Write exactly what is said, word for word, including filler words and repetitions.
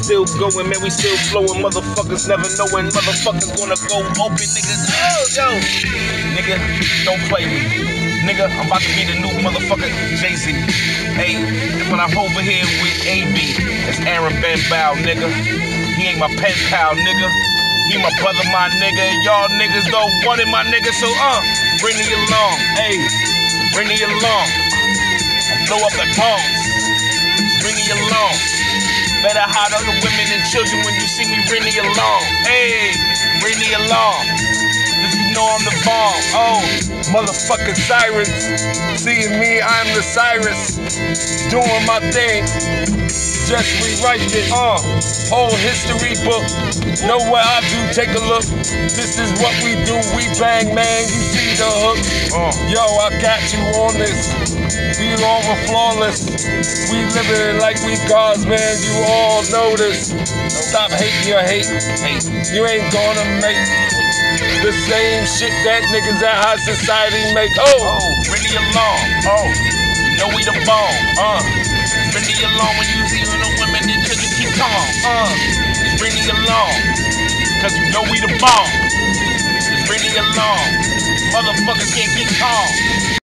still going, man, we still flowing. Motherfuckers never knowing, motherfuckers gonna go open, niggas. Oh, yo, nigga, don't play me. Nigga, I'm about to be the new motherfucker Jay-Z. Hey, when I'm over here with A B, it's Aaron Ben Bow, nigga. He ain't my pen pal, nigga. He my brother, my nigga. Y'all niggas don't want it, my nigga. So, uh, bring me along. Hey, bring me along. I blow up the bombs. Bring me along. Better hide other women and children when you see me. Bring me along. Hey, bring me along. Cause you know I'm the bomb. Oh, motherfucking sirens. Seeing me, I'm the Cyrus. Doing my thing. Just rewrite it. Uh, whole history book. Know what I do? Take a look. This is what we do. We bang, man. You see the hook? Uh, yo, I got you on this. We all were flawless. We living like we gods, man. You all know this. Stop hating your hate. Hate. You ain't gonna make the same shit that niggas at high society make. Oh, oh, bring me along. Oh, you know we the bomb. Uh, bring me along when you see the women and children keep calm. Uh, just bring me along. Cause you know we the bomb. Just bring me along. Motherfuckers can't get calm.